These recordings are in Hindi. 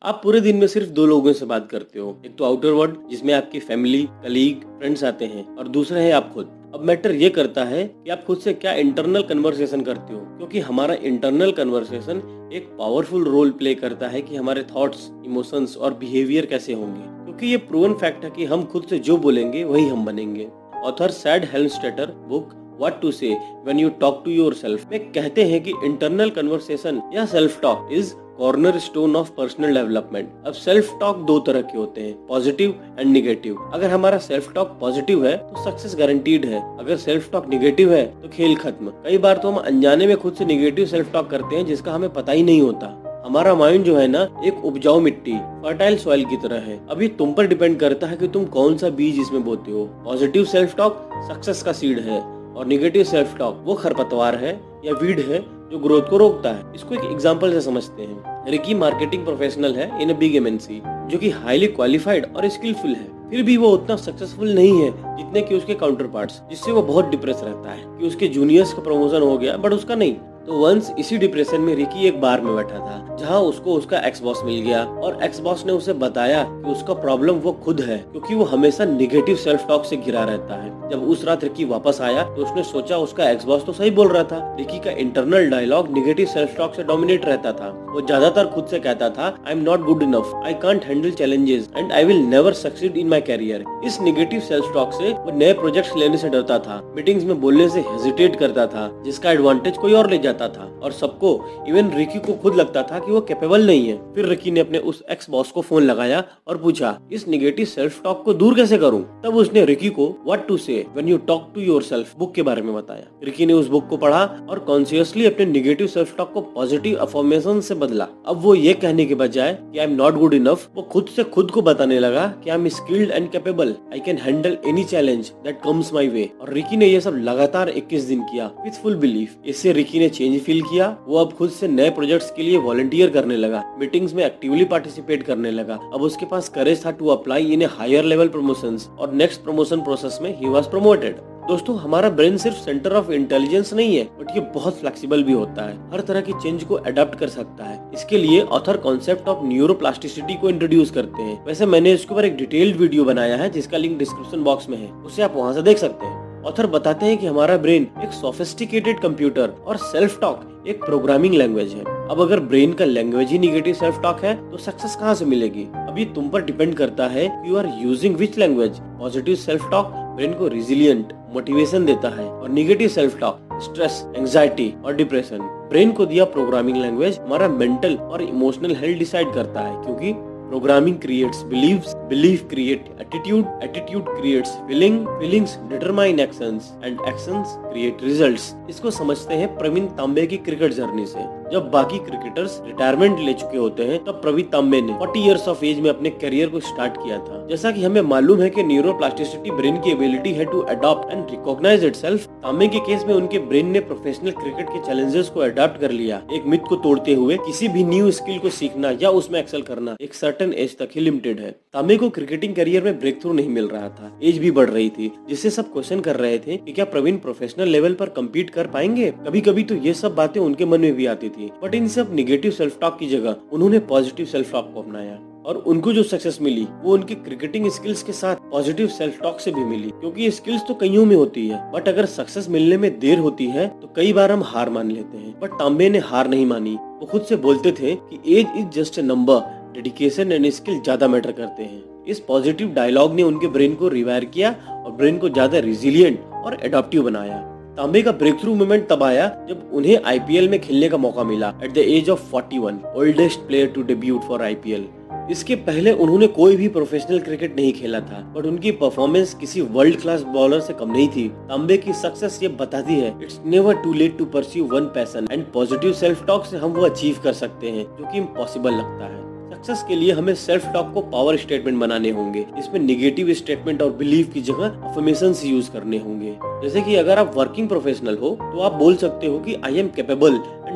आप पूरे दिन में सिर्फ दो लोगों से बात करते हो, एक तो आउटर वर्ल्ड जिसमें आपकी फैमिली, कलीग, फ्रेंड्स आते हैं और दूसरा है आप खुद। अब मैटर ये करता है कि आप खुद से क्या इंटरनल कन्वर्सेशन करते हो, क्योंकि हमारा इंटरनल कन्वर्सेशन एक पावरफुल रोल प्ले करता है कि हमारे थॉट्स, इमोशंस और बिहेवियर कैसे होंगे, क्योंकि ये प्रूवन फैक्ट है कि हम खुद से जो बोलेंगे वही हम बनेंगे। Author Shad Helmstetter book What to say when you talk to yourself में कहते हैं कि इंटरनल कन्वर्सेशन या self talk is cornerstone of personal development. अब सेल्फ टॉक दो तरह के होते हैं, पॉजिटिव एंड निगेटिव। अगर हमारा सेल्फ टॉक पॉजिटिव है तो सक्सेस गारंटीड है, अगर सेल्फ टॉक निगेटिव है तो खेल खत्म। कई बार तो हम अनजाने में खुद से निगेटिव सेल्फ टॉक करते हैं जिसका हमें पता ही नहीं होता। हमारा माइंड जो है ना, एक उपजाऊ मिट्टी, फर्टाइल सॉइल की तरह है। अभी तुम पर डिपेंड करता है कि तुम कौन सा बीज इसमें बोते हो। पॉजिटिव सेल्फ टॉक सक्सेस का सीड है और निगेटिव सेल्फ टॉक वो खरपतवार है या वीड है जो ग्रोथ को रोकता है। इसको एक एग्जांपल से समझते हैं। रिकी मार्केटिंग प्रोफेशनल है इन अ बिग एमएनसी, जो कि हाईली क्वालिफाइड और स्किलफुल है, फिर भी वो उतना सक्सेसफुल नहीं है जितने कि उसके काउंटर पार्ट्स, जिससे वो बहुत डिप्रेस रहता है कि उसके जूनियर्स का प्रमोशन हो गया बट उसका नहीं। तो वंस इसी डिप्रेशन में रिकी एक बार में बैठा था जहां उसको उसका एक्स बॉस मिल गया और एक्स बॉस ने उसे बताया कि उसका प्रॉब्लम वो खुद है, क्योंकि वो हमेशा निगेटिव सेल्फ टॉक से घिरा रहता है। जब उस रात रिकी वापस आया तो उसने सोचा उसका एक्स बॉस तो सही बोल रहा था। रिकी का internal dialogue negative self talk से डोमिनेट रहता था। वो ज्यादातर खुद से कहता था, I am not good enough, I can't handle challenges and I will never succeed in my career. इस निगेटिव सेल्फ टॉक से वो नए प्रोजेक्ट्स लेने से डरता था, मीटिंग्स में बोलने से हेजिटेट करता था, जिसका एडवांटेज कोई और ले जाता था और सबको, इवन रिकी को खुद लगता था कि वो कैपेबल नहीं है। फिर रिकी ने अपने उस एक्स बॉस को फोन लगाया और पूछा, इस निगेटिव सेल्फ टॉक को दूर कैसे करूं? तब उसने रिकी को what to say when you talk to yourself book के बारे में बताया। रिकी ने उस बुक को पढ़ा और कॉन्शियसली अपने निगेटिव सेल्फ टॉक को पॉजिटिव अफर्मेशन से बदला। अब वो ये कहने के बजाय कि I am not good enough, वो खुद से खुद को बताने लगा कि I am skilled and capable, I can handle any challenge that comes my way. और रिकी ने ये सब लगातार 21 दिन किया विद फुल बिलीफ। इससे रिकी ने चेंज फील किया। वो अब खुद से नए प्रोजेक्ट्स के लिए वॉलंटियर करने लगा, मीटिंग्स में एक्टिवली पार्टिसिपेट करने लगा। अब उसके पास करेज था to apply in a higher level promotions और नेक्स्ट प्रमोशन प्रोसेस में ही वाज प्रमोटेड। दोस्तों, हमारा ब्रेन सिर्फ सेंटर ऑफ इंटेलिजेंस नहीं है, बट ये बहुत फ्लेक्सिबल भी होता है, हर तरह की चेंज को अडॉप्ट कर सकता है। इसके लिए ऑथर कॉन्सेप्ट ऑफ न्यूरोप्लास्टिसिटी को इंट्रोड्यूस करते हैं। वैसे मैंने इसके ऊपर एक डिटेल्ड वीडियो बनाया है जिसका लिंक डिस्क्रिप्शन बॉक्स में है, उसे आप वहां से देख सकते हैं। ऑथर बताते हैं कि हमारा ब्रेन एक सोफिस्टिकेटेड कंप्यूटर और सेल्फ टॉक एक प्रोग्रामिंग लैंग्वेज है। अब अगर ब्रेन का लैंग्वेज ही निगेटिव सेल्फ टॉक है तो सक्सेस कहाँ से मिलेगी? अब ये तुम पर डिपेंड करता है कि you are using which language. Positive self talk brain को रिजिलियंट, मोटिवेशन देता है और negative self talk stress, anxiety और डिप्रेशन। ब्रेन को दिया प्रोग्रामिंग लैंग्वेज हमारा मेंटल और इमोशनल हेल्थ डिसाइड करता है, क्योंकि programming creates beliefs, belief create attitude, attitude creates feeling, feelings determine actions and actions create results. इसको समझते हैं प्रवीण तांबे की क्रिकेट जर्नी से। जब बाकी क्रिकेटर्स रिटायरमेंट ले चुके होते हैं तब प्रवीण तांबे ने 40 इयर्स ऑफ एज में अपने करियर को स्टार्ट किया था। जैसा कि हमें मालूम है कि न्यूरोप्लास्टिसिटी ब्रेन की एबिलिटी है to adopt and recognise itself. Tambe के केस में उनके ब्रेन ने प्रोफेशनल क्रिकेट के चैलेंजेस को अडॉप्ट कर लिया, एक मिथ को तोड़ते हुए किसी भी न्यू स्किल को सीखना या उसमें एक्सेल करना एक सर्टेन एज तक ही लिमिटेड है। तांबे को क्रिकेटिंग करियर में ब्रेक थ्रू नहीं मिल रहा था, एज भी बढ़ रही थी, जिससे सब क्वेश्चन कर रहे थे कि क्या प्रवीण प्रोफेशनल लेवल पर कम्पीट कर पाएंगे। कभी कभी तो ये सब बातें उनके मन में भी आती थी, बट इन सब निगेटिव सेल्फ टॉक की जगह उन्होंने पॉजिटिव सेल्फ टॉक को अपनाया और उनको जो सक्सेस मिली वो उनकी क्रिकेटिंग स्किल्स के साथ पॉजिटिव सेल्फ टॉक से भी मिली, क्योंकि ये स्किल्स तो कईयों में होती है, बट अगर सक्सेस मिलने में देर होती है तो कई बार हम हार मान लेते हैं। बट तांबे ने हार नहीं मानी। वो खुद से बोलते थे कि age is just a number, dedication and skill ज्यादा मैटर करते हैं। इस पॉजिटिव डायलॉग ने उनके ब्रेन को रिवायर किया और ब्रेन को ज्यादा रिजिलियंट और एडॉप्टिव बनाया। तांबे का ब्रेक थ्रू मोमेंट तब आया जब उन्हें आईपीएल में खेलने का मौका मिला at the age of 41, oldest player to debut for IPL. इसके पहले उन्होंने कोई भी प्रोफेशनल क्रिकेट नहीं खेला था, बट उनकी परफॉर्मेंस किसी वर्ल्ड क्लास बॉलर से कम नहीं थी। तांबे की सक्सेस ये बताती है, it's never too late to pursue one passion and positive self talk से हम वो अचीव कर सकते हैं जो कि इम्पॉसिबल लगता है। सक्सेस के लिए हमें सेल्फ टॉक को पावर स्टेटमेंट बनाने होंगे। इसमें निगेटिव स्टेटमेंट और बिलीफ की जगह अफर्मेशंस यूज करने होंगे। जैसे कि अगर आप वर्किंग प्रोफेशनल हो तो आप बोल सकते हो कि I am capable and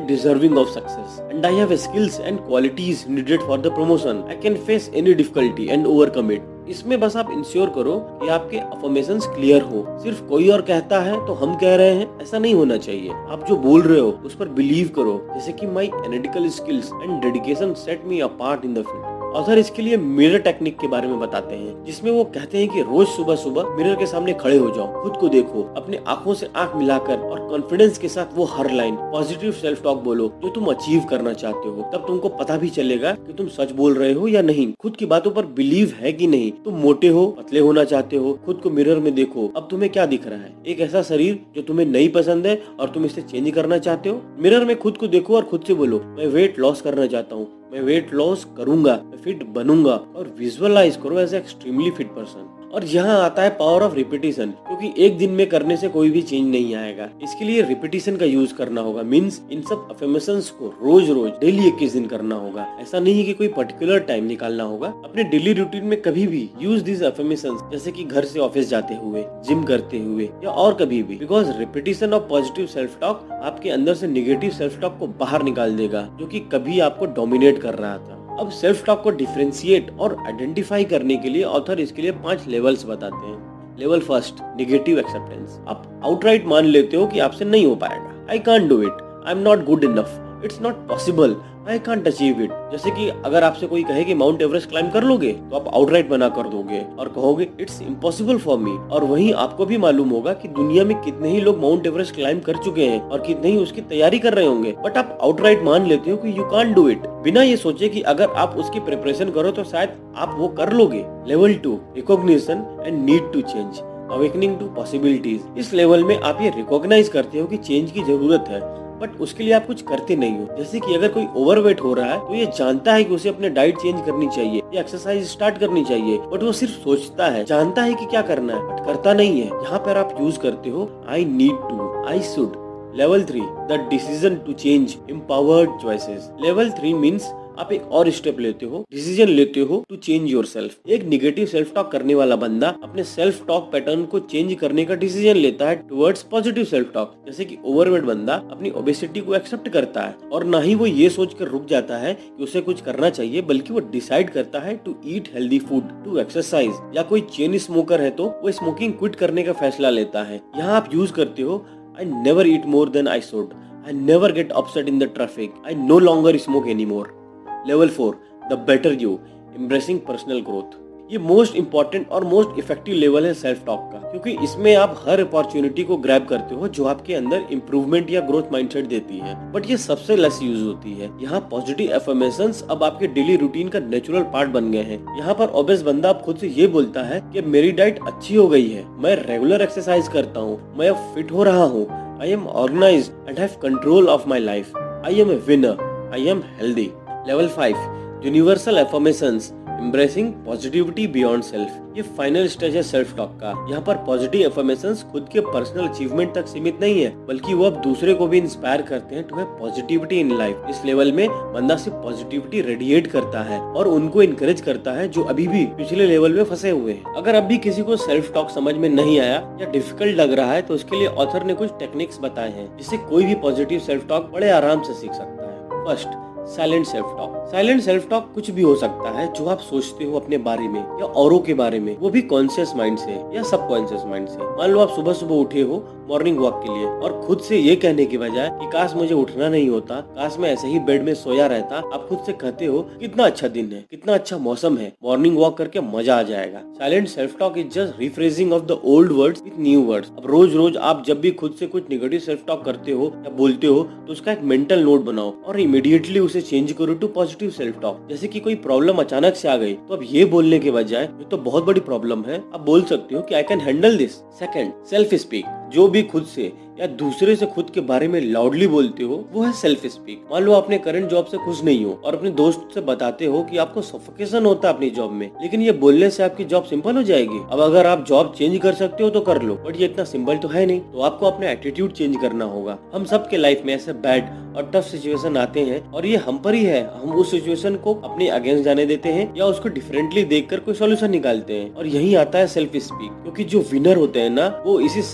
deserving of success and I have skills and qualities needed for the promotion. I can face any difficulty and overcome it. इसमें बस आप इंश्योर करो कि आपके अफर्मेशंस क्लियर हो। सिर्फ कोई और कहता है तो हम कह रहे हैं, ऐसा नहीं होना चाहिए। आप जो बोल रहे हो उस पर बिलीव करो, जैसे कि my analytical skills and dedication set me apart in the field. Author इसके लिए मिरर टेक्निक के बारे में बताते हैं, जिसमें वो कहते हैं कि रोज सुबह सुबह मिरर के सामने खड़े हो जाओ, खुद को देखो, अपने आंखों से आंख मिलाकर और कॉन्फिडेंस के साथ वो हर लाइन पॉजिटिव सेल्फ टॉक बोलो जो तुम अचीव करना चाहते हो। तब तुमको पता भी चलेगा कि तुम सच बोल रहे हो या नहीं, खुद की बातों पर बिलीव है कि नहीं। तुम मोटे हो, पतले होना चाहते हो, खुद को मिरर में देखो, अब तुम्हें क्या दिख रहा है? एक ऐसा शरीर जो तुम्हें नहीं पसंद है और तुम इसे चेंज करना चाहते हो। मिरर में खुद को देखो और खुद से बोलो, मैं वेट लॉस करना चाहता हूँ, मैं वेट लॉस करूंगा, मैं फिट बनूंगा, और विजुअलाइज करो एज एक्सट्रीमली फिट पर्सन। और यहाँ आता है पावर ऑफ रिपीटिशन, क्योंकि एक दिन में करने से कोई भी चेंज नहीं आएगा। इसके लिए रिपीटिशन का यूज करना होगा। मींस इन सब अफर्मेशंस को रोज रोज डेली 21 दिन करना होगा। ऐसा नहीं है कि कोई पर्टिकुलर टाइम निकालना होगा। अपने डेली रूटीन में कभी भी यूज दिस अफर्मेशंस, जैसे कि घर से ऑफिस जाते हुए, जिम करते हुए या और कभी भी, because repetition of positive self talk आपके अंदर से निगेटिव सेल्फ टॉक को बाहर निकाल देगा, जो कि कभी आपको डोमिनेट कर रहा था। अब सेल्फ टॉक को डिफरेंशिएट और आइडेंटिफाई करने के लिए ऑथर इसके लिए 5 लेवल्स बताते हैं। Level first, negative acceptance. आप आउटराइट मान लेते हो कि आपसे नहीं हो पाएगा। I can't do it, I am not good enough, it's not possible, I can't achieve it. जैसे कि अगर आपसे कोई कहे कि माउंट एवरेस्ट क्लाइम कर लोगे, तो आप आउटराइट मना कर दोगे और कहोगे इट्स इम्पॉसिबल फॉर मी। और वहीं आपको भी मालूम होगा कि दुनिया में कितने ही लोग माउंट एवरेस्ट क्लाइम कर चुके हैं और कितने ही उसकी तैयारी कर रहे होंगे, बट आप आउटराइट मान लेते हो कि यू कांट डू इट, बिना ये सोचे कि अगर आप उसकी प्रिपरेशन करो तो शायद आप वो कर लोगे। Level 2, recognition and need to change, awakening to possibilities. इस लेवल में आप ये रिकॉग्नाइज करते हो कि चेंज की जरूरत है, बट उसके लिए आप कुछ करते नहीं हो। जैसे कि अगर कोई ओवरवेट हो रहा है तो ये जानता है कि उसे अपने डाइट चेंज करनी चाहिए या एक्सरसाइज स्टार्ट करनी चाहिए, बट वो सिर्फ सोचता है, जानता है कि क्या करना है, बट करता नहीं है। यहाँ पर आप यूज करते हो I need to, I should. Level 3, the decision to change, empowered choices. Level 3 means आप एक और स्टेप लेते हो, डिसीजन लेते हो टू चेंज योरसेल्फ। एक निगेटिव सेल्फ टॉक करने वाला बंदा अपने सेल्फ टॉक पैटर्न को चेंज करने का डिसीजन लेता है टुवर्ड्स पॉजिटिव सेल्फ टॉक। जैसे कि ओवरवेट बंदा अपनी ओबेसिटी को एक्सेप्ट करता है और ना ही वो ये सोच कर रुक जाता है कि उसे कुछ करना चाहिए, बल्कि वो डिसाइड करता है to eat healthy food, to exercise. या कोई चेन स्मोकर है तो वो स्मोकिंग क्विट करने का फैसला लेता है। यहाँ आप यूज करते हो I never eat more than I should, I never get upset in the traffic, I no longer smoke any more. Level 4, the better you, embracing personal growth. ये मोस्ट इंपॉर्टेंट और मोस्ट इफेक्टिव लेवल है सेल्फ टॉक का, क्योंकि इसमें आप हर अपॉर्चुनिटी को ग्रैब करते हो जो आपके अंदर इंप्रूवमेंट या ग्रोथ माइंडसेट देती है, बट ये सबसे लेस यूज होती है। यहाँ पॉजिटिव एफर्मेशंस अब आपके डेली रूटीन का नेचुरल पार्ट बन गए हैं। यहाँ पर ओबेस बंदा अब खुद से ये बोलता है कि मेरी डाइट अच्छी हो गई है, मैं रेगुलर एक्सरसाइज करता हूँ, मैं अब फिट हो रहा हूँ, I am organised and have control of my life, I am a winner, I am healthy. Level 5, universal affirmations, embracing positivity beyond self. ये फाइनल स्टेज है सेल्फ टॉक का। यहाँ पर पॉजिटिव एफर्मेशंस खुद के पर्सनल अचीवमेंट तक सीमित नहीं है, बल्कि वो अब दूसरे को भी इंस्पायर करते हैं to have positivity in life. इस लेवल में बंदा सिर्फ पॉजिटिविटी रेडिएट करता है और उनको इनकरेज करता है जो अभी भी पिछले लेवल में फंसे हुए हैं। अगर अभी किसी को सेल्फ टॉक समझ में नहीं आया या डिफिकल्ट लग रहा है तो उसके लिए ऑथर ने कुछ टेक्निक्स बताए हैं जिससे कोई भी पॉजिटिव सेल्फ टॉक बड़े आराम से सीख सकता है। First, silent self talk. Silent self talk कुछ भी हो सकता है जो आप सोचते हो अपने बारे में या औरों के बारे में, वो भी कॉन्शियस माइंड से या सबकॉन्शियस माइंड से। मान लो आप सुबह सुबह उठे हो मॉर्निंग वॉक के लिए और खुद से ये कहने के बजाय कि काश मुझे उठना नहीं होता, काश मैं ऐसे ही बेड में सोया रहता, आप खुद से कहते हो कितना अच्छा दिन है, कितना अच्छा मौसम है, मॉर्निंग वॉक करके मजा आ जाएगा। Silent self talk is just rephrasing of the old words with new words. अब रोज रोज आप जब भी खुद से कुछ नेगेटिव सेल्फ टॉक करते हो या बोलते हो तो उसका एक मेंटल नोट बनाओ और इमीडिएटली उसे चेंज करो टू पॉजिटिव सेल्फ टॉक। जैसे कि कोई प्रॉब्लम अचानक से आ गई तो अब ये बोलने के बजाय ये तो बहुत बड़ी प्रॉब्लम है, आप बोल सकते हो कि I can handle this. Second, self speak. जो भी खुद से या दूसरे से खुद के बारे में लाउडली बोलते हो वो है सेल्फ स्पीक। मान लो अपने करंट जॉब से खुश नहीं हो और अपने दोस्त से बताते हो कि आपको सफोकेशन होता है अपनी जॉब में, लेकिन ये बोलने से आपकी जॉब सिंपल हो जाएगी। अब अगर आप जॉब चेंज कर सकते हो तो कर लो, बट ये इतना सिंपल तो है नहीं, तो आपको अपना एटीट्यूड चेंज करना होगा। हम सब के लाइफ में ऐसे बैड और टफ सिचुएशन आते हैं और ये हम पर ही है, हम उस सिचुएशन को अपने अगेंस्ट जाने देते हैं या उसको डिफरेंटली देखकर कोई सॉल्यूशन निकालते हैं। और यही आता है सेल्फ स्पीक, क्योंकि जो विनर होते हैं ना वो इसी सेल्फ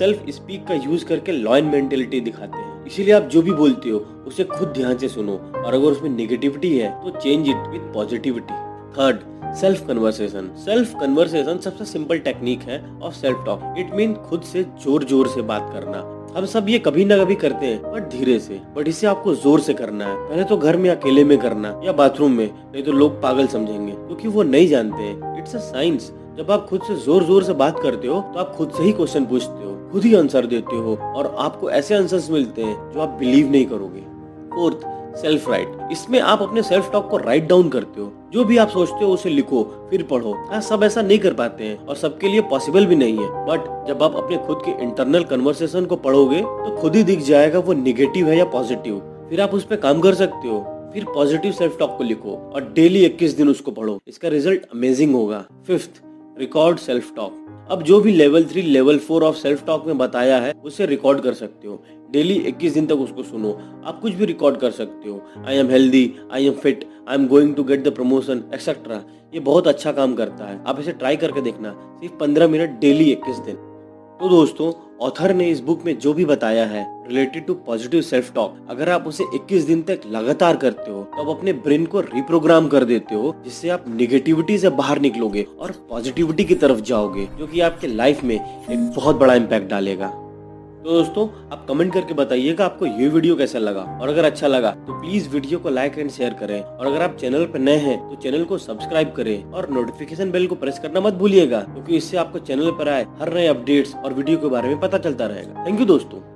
स्पीक का यूज करके लॉयन मेंटेलिटी दिखाते हैं। इसीलिए आप जो भी बोलते हो उसे खुद ध्यान से सुनो, और अगर उसमें नेगेटिविटी है तो change it with positivity. Third, self conversation. Self conversation सबसे सिंपल टेक्निक है of self talk. It mean खुद से जोर जोर से बात करना। हम सब ये कभी ना कभी करते हैं, बट धीरे से। बट इसे आपको जोर से करना है। पहले तो घर में अकेले में करना या बाथरूम में, नहीं तो लोग पागल समझेंगे, क्योंकि वो नहीं जानते हैं। It's a science. जब आप खुद से जोर जोर से बात करते हो तो आप खुद से ही क्वेश्चन पूछते हो, खुद ही आंसर देते हो, और आपको ऐसे आंसर्स मिलते हैं जो आप बिलीव नहीं करोगे। Fourth, self write. इसमें आप अपने सेल्फ टॉक को राइट डाउन करते हो। जो भी आप सोचते हो उसे लिखो, फिर पढ़ो। सब ऐसा नहीं कर पाते हैं और सबके लिए पॉसिबल भी नहीं है, बट जब आप अपने खुद के इंटरनल कन्वर्सेशन को पढ़ोगे तो खुद ही दिख जाएगा वो निगेटिव है या पॉजिटिव। फिर आप उस पर काम कर सकते हो। फिर पॉजिटिव सेल्फ टॉक को लिखो और डेली 21 दिन उसको पढ़ो। इसका रिजल्ट अमेजिंग होगा। Fifth, record self talk. अब जो भी level 3, level 4 of self talk में बताया है उसे रिकॉर्ड कर सकते हो। डेली 21 दिन तक उसको सुनो। आप कुछ भी रिकॉर्ड कर सकते हो। I am healthy, I am fit, I am going to get the promotion, etcetera. ये बहुत अच्छा काम करता है। आप इसे ट्राई करके देखना, सिर्फ 15 मिनट डेली 21 दिन। तो दोस्तों, ऑथर ने इस बुक में जो भी बताया है related to positive self talk, अगर आप उसे 21 दिन तक लगातार करते हो तो आप अपने ब्रेन को रिप्रोग्राम कर देते हो, जिससे आप निगेटिविटी से बाहर निकलोगे और पॉजिटिविटी की तरफ जाओगे, जो कि आपके लाइफ में एक बहुत बड़ा इम्पैक्ट डालेगा। तो दोस्तों, आप कमेंट करके बताइएगा आपको ये वीडियो कैसा लगा, और अगर अच्छा लगा तो प्लीज वीडियो को लाइक एंड शेयर करें, और अगर आप चैनल पर नए हैं तो चैनल को सब्सक्राइब करें और नोटिफिकेशन बेल को प्रेस करना मत भूलिएगा, क्योंकि इससे आपको चैनल पर आए हर नए अपडेट्स और वीडियो के बारे में पता चलता रहेगा। थैंक यू दोस्तों।